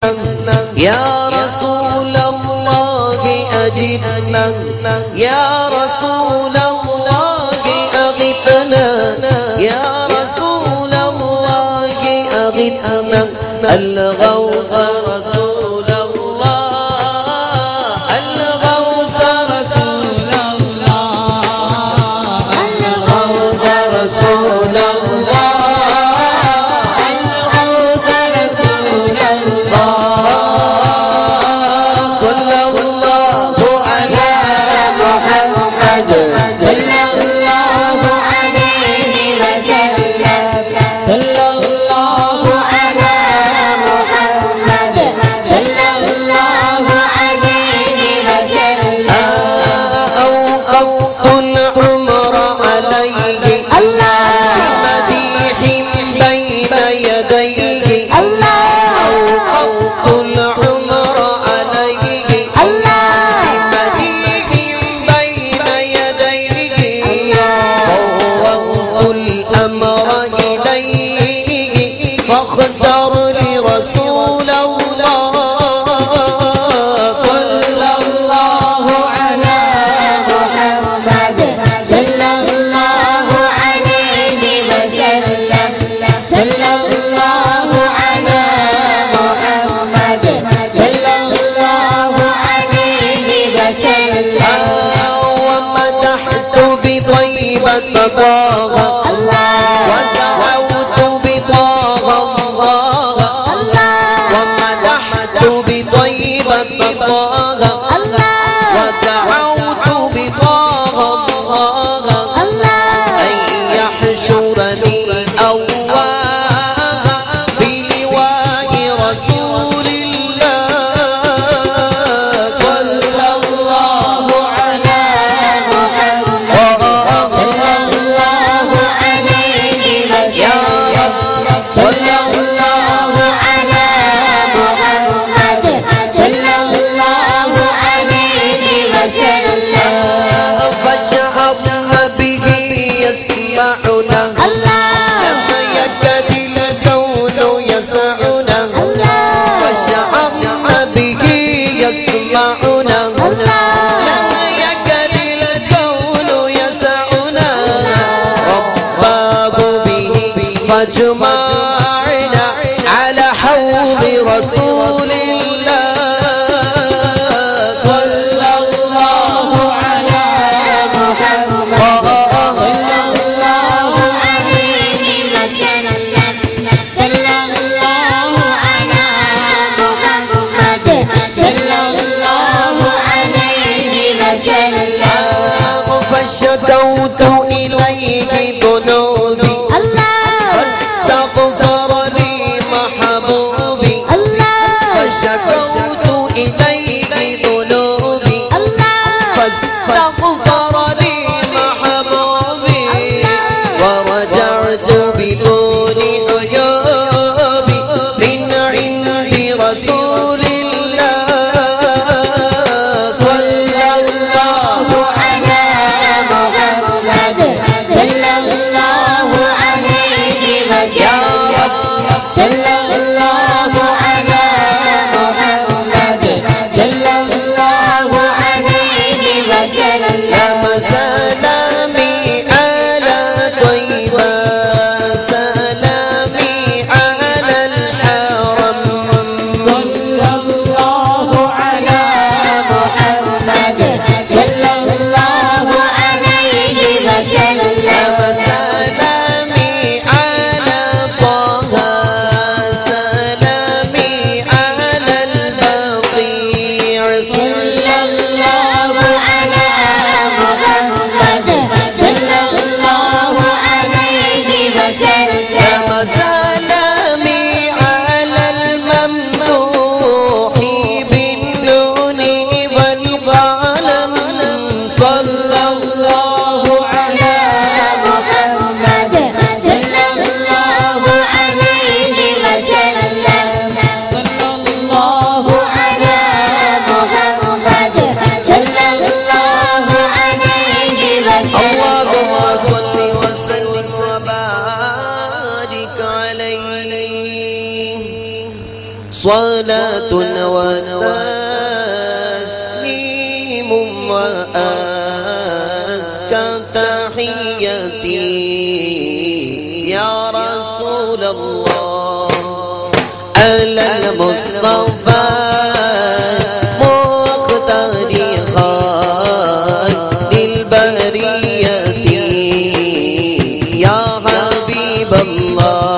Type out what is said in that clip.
يا رسول الله أجبنا يا رسول الله أغثنا يا رسول الله أغثنا الغوث رسول الله الغوث رسول الله الغوث رسول الله الغوث رسول الله صلى الله على محمد صلى الله عليه وسلم صلى الله على محمد صلى الله عليه وسلم أوقفت العمر عليه بمديح بين يديه أوقفت العمر عليه بمديح بين يديه فوضت الأمر إليه فاختر لرسول الله صلى الله على محمد صلى الله عليه وسلم صلى الله على محمد صلى الله عليه وسلم ومدحت بطيبة طه ودعوت بطه الله ومدحت بطيبة طه ودعوت بطه الله أن يحشرني أواه بلواء رسول الله صلى الله على محمد صلى الله عليه وسلم صلى الله على محمد صلى الله عليه وسلم فشعرنا به يسمعنا لم يكد الكون يسعنا فشعرنا به يسمعنا لم يكد الكون يسعنا رباه به فاجمعنا على حوض رسول الله صلى الله على محمد صلى الله عليه وسلم صلى الله على محمد صلى الله عليه وسلم فشكوت إليه ذنوبي فاستغفر لي محبوبي فشكوت إليه ذنوبي فاستغفر لي محبوبي ورجعت بدون عيوبي من عند رسول الله صلى الله على محمد صلى الله عليه وسلم صلى الله على محمد صلى الله عليه وسلم سلامي على طيبة سلامي على الحرم صلى الله على محمد صلى الله عليه وسلم سلامي على طه سلامي على البقيع صلى الله على محمد صلاة وتسليم وأزكى تحيتي يا رسول الله على المصطفى مختار خير البرية يا حبيب الله